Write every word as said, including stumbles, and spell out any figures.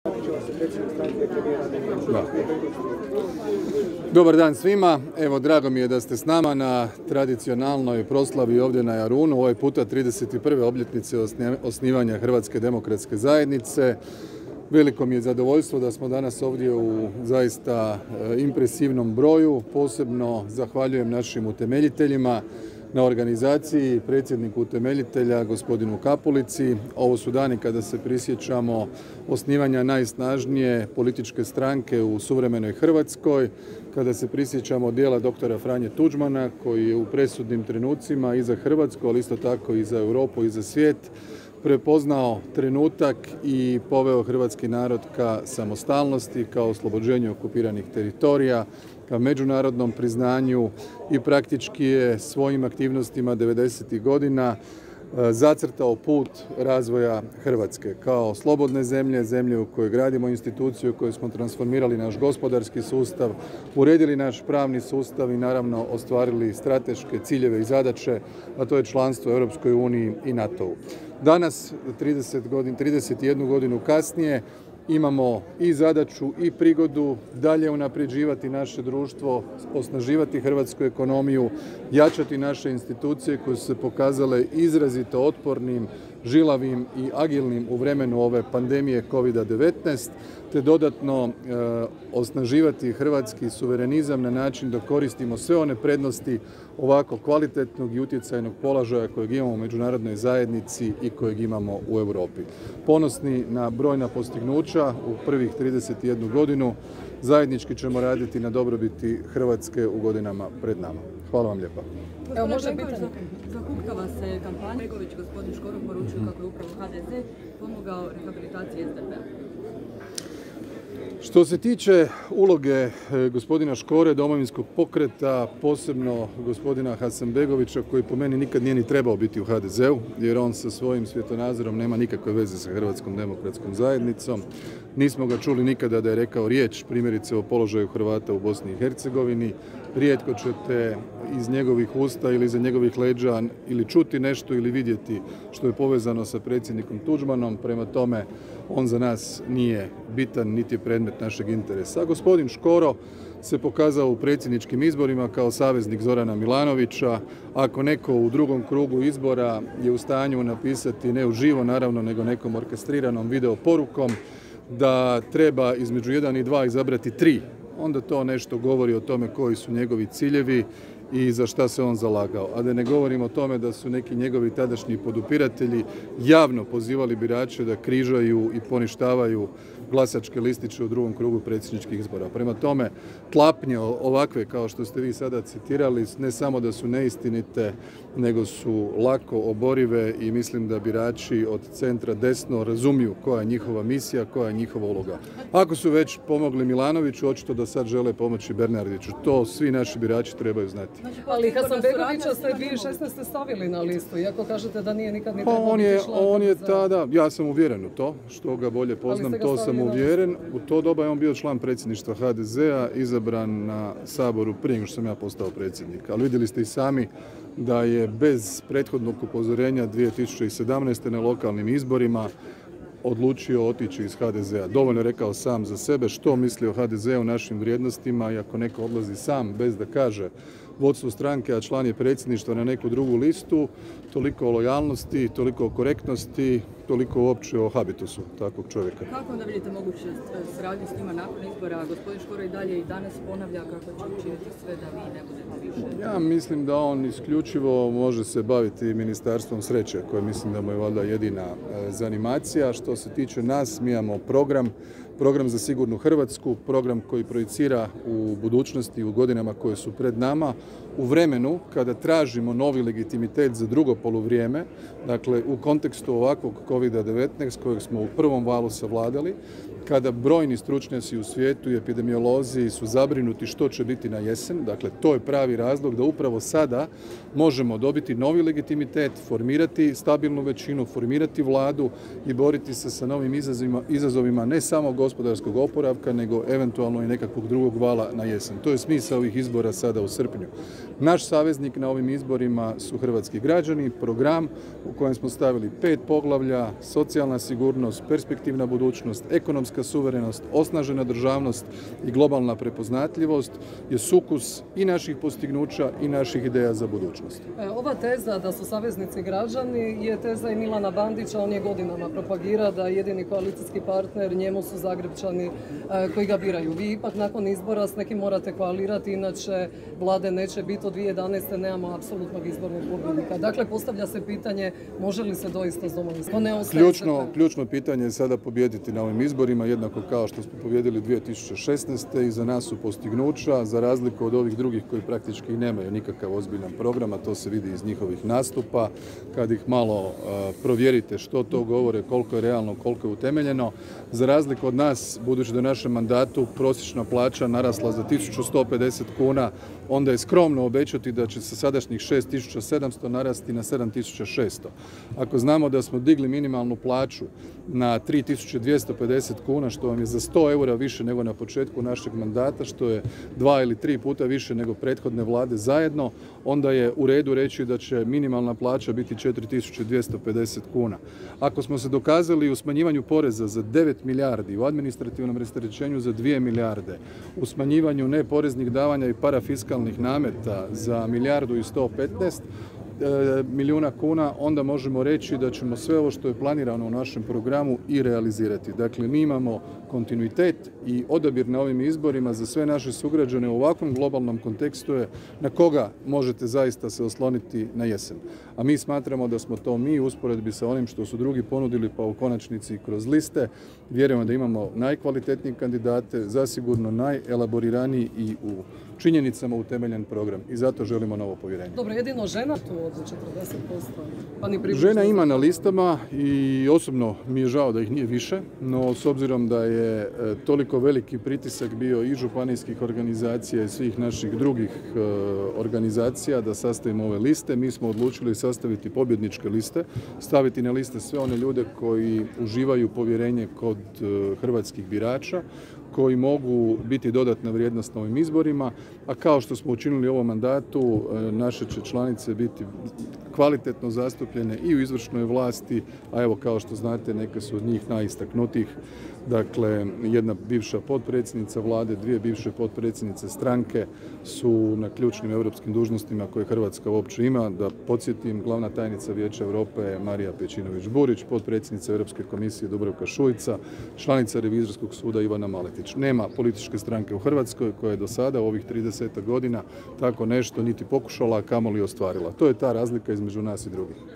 Da. Dobar dan svima. Evo, drago mi je da ste s nama na tradicionalnoj proslavi ovdje na Jarunu, ovaj puta trideset prve obljetnice osnivanja Hrvatske demokratske zajednice. Veliko mi je zadovoljstvo da smo danas ovdje u zaista impresivnom broju. Posebno zahvaljujem našim utemeljiteljima na organizaciji, predsjedniku utemeljitelja, gospodinu Kapulici. Ovo su dani kada se prisjećamo osnivanja najsnažnije političke stranke u suvremenoj Hrvatskoj, kada se prisjećamo djela doktora Franje Tuđmana, koji je u presudnim trenucima i za Hrvatsku, ali isto tako i za Europu i za svijet, prepoznao trenutak i poveo hrvatski narod ka samostalnosti, ka oslobođenju okupiranih teritorija, ka međunarodnom priznanju i praktički je svojim aktivnostima devedesetih godina zacrtao put razvoja Hrvatske kao slobodne zemlje, zemlje u kojoj gradimo instituciju, u kojoj smo transformirali naš gospodarski sustav, uredili naš pravni sustav i naravno ostvarili strateške ciljeve i zadaće, a to je članstvo u Europskoj uniji i NATO-u. Danas, trideset godina, trideset jednu godinu kasnije, imamo i zadaću i prigodu dalje unapređivati naše društvo, osnaživati hrvatsku ekonomiju, jačati naše institucije koje su se pokazale izrazito otpornim, žilavim i agilnim u vremenu ove pandemije kovida devetnaest, te dodatno e, osnaživati hrvatski suverenizam na način da koristimo sve one prednosti ovako kvalitetnog i utjecajnog položaja kojeg imamo u međunarodnoj zajednici i kojeg imamo u Europi. Ponosni na brojna postignuća u prvih trideset jednu godinu, zajednički ćemo raditi na dobrobiti Hrvatske u godinama pred nama. Hvala vam lijepa. Evo, može biti zahuktava se kampanja. Begović, gospodin Škoro poručio kako je upravo H D Z pomogao rehabilitaciji S D P-a. Što se tiče uloge gospodina Škore, Domovinskog pokreta, posebno gospodina Hasanbegovića, koji po meni nikad nije ni trebao biti u H D Z-u, jer on sa svojim svjetonazorom nema nikakve veze sa Hrvatskom demokratskom zajednicom. Nismo ga čuli nikada da je rekao riječ, primjerice o položaju Hrvata u Bosni i Hercegovini. Rijetko ćete iz njegovih usta ili iza njegovih leđa ili čuti nešto ili vidjeti što je povezano sa predsjednikom Tuđmanom. Prema tome, on za nas nije bitan, niti je predmet našeg interesa. A gospodin Škoro se pokazao u predsjedničkim izborima kao saveznik Zorana Milanovića. Ako neko u drugom krugu izbora je u stanju napisati, ne uživo naravno, nego nekom orkestriranom video porukom, da treba između jedan i dva izabrati tri, onda to nešto govori o tome koji su njegovi ciljevi i za šta se on zalagao. A da ne govorimo o tome da su neki njegovi tadašnji podupiratelji javno pozivali birače da križaju i poništavaju glasačke listiće u drugom krugu predsjedničkih izbora. Prema tome, tlapnje ovakve kao što ste vi sada citirali, ne samo da su neistinite, nego su lako oborive i mislim da birači od centra desno razumiju koja je njihova misija, koja je njihova uloga. Ako su već pomogli Milanoviću, očito da sad žele pomoći Bernardiću. To svi naši birači trebaju znati. Ali Hasanbegovića ste dvije tisuće šesnaeste. stavili na listu, iako kažete da nije nikad ni pa trebao on je, biti član. On je tada, ja sam uvjeren u to, što ga bolje poznam, to sam uvjeren. U to doba je on bio član predsjedništva H D Z-a, izabran na Saboru prije nego što sam ja postao predsjednik. Ali vidjeli ste i sami da je bez prethodnog upozorenja dvije tisuće sedamnaeste. na lokalnim izborima odlučio otići iz H D Z-a. Dovoljno je rekao sam za sebe što misli o H D Z-u, našim vrijednostima, i ako neko odlazi sam bez da kaže vodstvu stranke, a član je predsjedništva, na neku drugu listu, toliko o lojalnosti, toliko o korektnosti, toliko uopće o habitusu takvog čovjeka. Kako onda vidite moguće suradnje s njima nakon izbora? Gospodin Škoro i dalje i danas ponavlja kako će učiniti sve da vi ne budete više. Ja mislim da on isključivo može se baviti ministarstvom sreće, koje mislim da mu je valjda jedina zanimacija. Što se tiče nas, mi imamo program, program za sigurnu Hrvatsku, program koji projicira u budućnosti, u godinama koje su pred nama, u vremenu kada tražimo novi legitimitet za drugo poluvrijeme, dakle u kontekstu ovakvog kovida devetnaest kojeg smo u prvom valu savladali, kada brojni stručnjaci u svijetu i epidemiolozi su zabrinuti što će biti na jesen. Dakle, to je pravi razlog da upravo sada možemo dobiti novi legitimitet, formirati stabilnu većinu, formirati vladu i boriti se sa novim izazovima, izazovima ne samo gospodarskog oporavka, nego eventualno i nekakvog drugog vala na jesen. To je smisao ovih izbora sada u srpnju. Naš saveznik na ovim izborima su hrvatski građani, program u kojem smo stavili pet poglavlja, socijalna sigurnost, perspektivna budućnost, ekonomska suverenost, osnažena državnost i globalna prepoznatljivost je sukus i naših postignuća i naših ideja za budućnost. Ova teza da su saveznici građani je teza i Milana Bandića, on je godinama propagira da jedini koalicijski partner njemu su Zagrepčani koji ga biraju. Vi ipak nakon izbora s nekim morate koalirati, inače vlade neće biti. Od dvije tisuće jedanaeste. nemamo apsolutnog izbornog pobjednika. Dakle, postavlja se pitanje može li se doista s Domovinskim? Ključno, ključno pitanje je sada pobijediti na ovim izborima, jednako kao što smo pobjedili dvije tisuće šesnaeste. i za nas su postignuća, za razliku od ovih drugih koji praktički nemaju nikakav ozbiljan program, a to se vidi iz njihovih nastupa. Kad ih malo uh, provjerite što to govore, koliko je realno, koliko je utemeljeno. Za razliku od nas, budući da je u našem mandatu prosječna plaća narasla za tisuću sto pedeset kuna, onda je skromno obećati da će sa sadašnjih šest tisuća sedamsto narasti na sedam tisuća šesto. Ako znamo da smo digli minimalnu plaću na tri tisuće dvjesto pedeset kuna, što vam je za sto eura više nego na početku našeg mandata, što je dva ili tri puta više nego prethodne vlade zajedno, onda je u redu reći da će minimalna plaća biti četiri tisuće dvjesto pedeset kuna. Ako smo se dokazali u smanjivanju poreza za devet milijardi, u administrativnom rasterećenju za dvije milijarde, u smanjivanju neporeznih davanja i parafiskalnih nameta za milijardu i sto petnaest milijuna kuna, onda možemo reći da ćemo sve ovo što je planirano u našem programu i realizirati. Dakle, mi imamo kontinuitet i odabir na ovim izborima za sve naše sugrađane u ovakvom globalnom kontekstu je na koga možete zaista se osloniti na jesen. A mi smatramo da smo to mi u usporedbi sa onim što su drugi ponudili, pa u konačnici kroz liste. Vjerujemo da imamo najkvalitetnije kandidate, zasigurno najelaboriraniji i u činjenicama utemeljen program i zato želimo novo povjerenje. Dobro, jedino žena tu od četrdeset posto. Pa ni žena ima na listama i osobno mi je žao da ih nije više, no s obzirom da je toliko veliki pritisak bio i županijskih organizacija i svih naših drugih organizacija da sastavimo ove liste, mi smo odlučili sastaviti pobjedničke liste, staviti na liste sve one ljude koji uživaju povjerenje kod hrvatskih birača, koji mogu biti dodatna vrijednost na ovim izborima, a kao što smo učinili u ovom mandatu, naše će članice biti kvalitetno zastupljene i u izvršnoj vlasti, a evo kao što znate neke su od njih najistaknutijih. Dakle, jedna bivša potpredsjednica vlade, dvije bivše potpredsjednice stranke su na ključnim europskim dužnostima koje Hrvatska uopće ima. Da podsjetim, glavna tajnica Vijeća Europe je Marija Pejčinović-Burić, potpredsjednica Europske komisije Dubravka Šuica, članica Revizorskog suda Ivana Maletić. Nema političke stranke u Hrvatskoj koja je do sada u ovih trideset godina tako nešto niti pokušala, a kamoli ostvarila. To je ta razlika između nas i drugih.